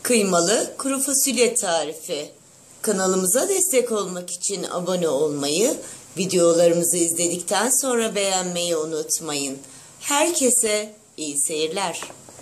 Kıymalı kuru fasulye tarifi. Kanalımıza destek olmak için abone olmayı, videolarımızı izledikten sonra beğenmeyi unutmayın. Herkese iyi seyirler.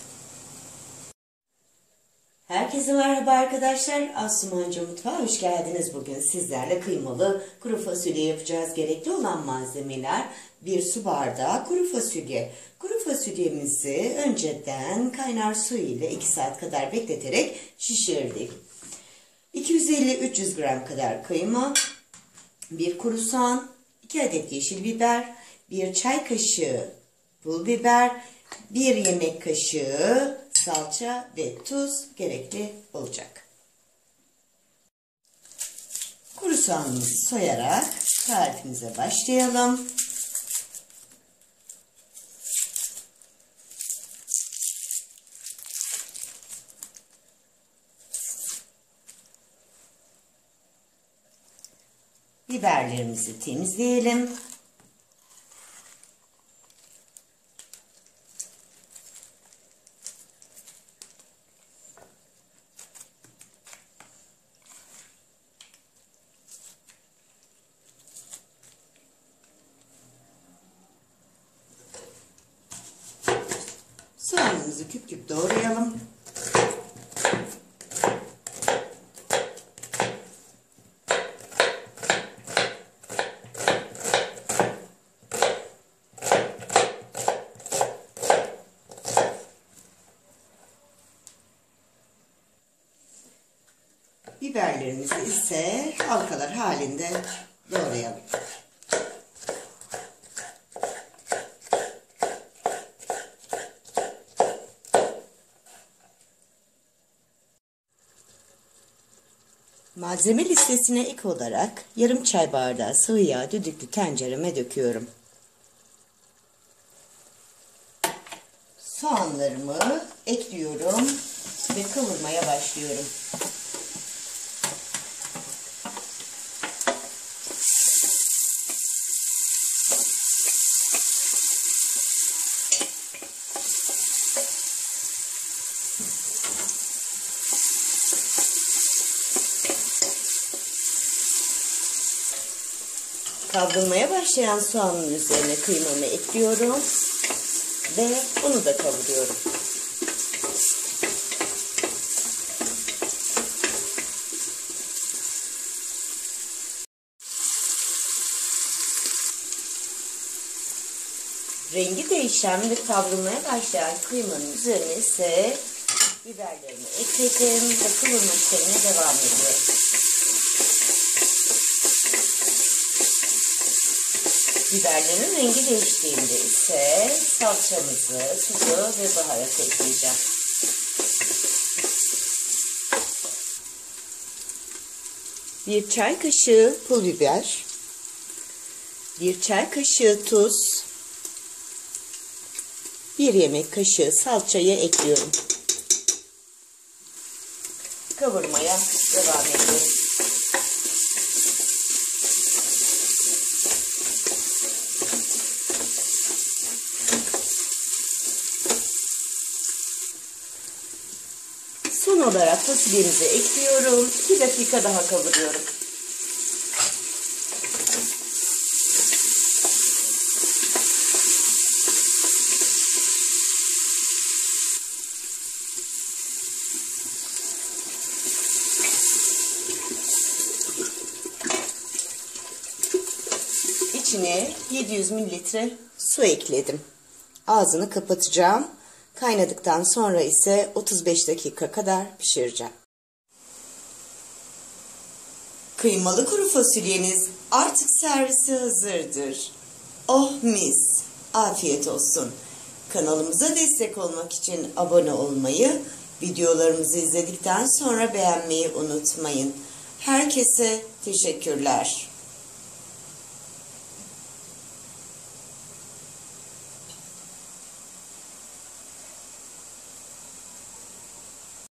Herkese merhaba arkadaşlar. Asumanca Mutfağı hoş geldiniz. Bugün sizlerle kıymalı kuru fasulye yapacağız. Gerekli olan malzemeler: 1 su bardağı kuru fasulye. Kuru fasulyemizi önceden kaynar su ile 2 saat kadar bekleterek şişirdik. 250-300 gram kadar kıyma, 1 kuru soğan, 2 adet yeşil biber, 1 çay kaşığı pul biber, 1 yemek kaşığı salça ve tuz gerekli olacak. Kuru soğanımızı soyarak tarifimize başlayalım. Biberlerimizi temizleyelim. Soğanımızı küp küp doğrayalım. Biberlerimizi ise halkalar halinde doğrayalım. Malzeme listesine ek olarak yarım çay bardağı sıvı yağ düdüklü tencereme döküyorum. Soğanlarımı ekliyorum ve kavurmaya başlıyorum. Kavrulmaya başlayan soğanın üzerine kıymamı ekliyorum ve onu da kavuruyorum. Rengi değişen ve kavrulmaya başlayan kıymanın üzerine ise biberlerimi ekledim ve kavurma işlemine devam ediyorum. Biberlerin rengi değiştiğinde ise salçamızı, tuzu ve baharat ekleyeceğim. Bir çay kaşığı pul biber, 1 çay kaşığı tuz, 1 yemek kaşığı salçayı ekliyorum. Kavurmaya devam ediyorum. Son olarak fasulyemizi ekliyorum. 2 dakika daha kavuruyorum. İçine 700 mililitre su ekledim. Ağzını kapatacağım. Kaynadıktan sonra ise 35 dakika kadar pişireceğim. Kıymalı kuru fasulyeniz artık servise hazırdır. Oh mis! Afiyet olsun. Kanalımıza destek olmak için abone olmayı, videolarımızı izledikten sonra beğenmeyi unutmayın. Herkese teşekkürler.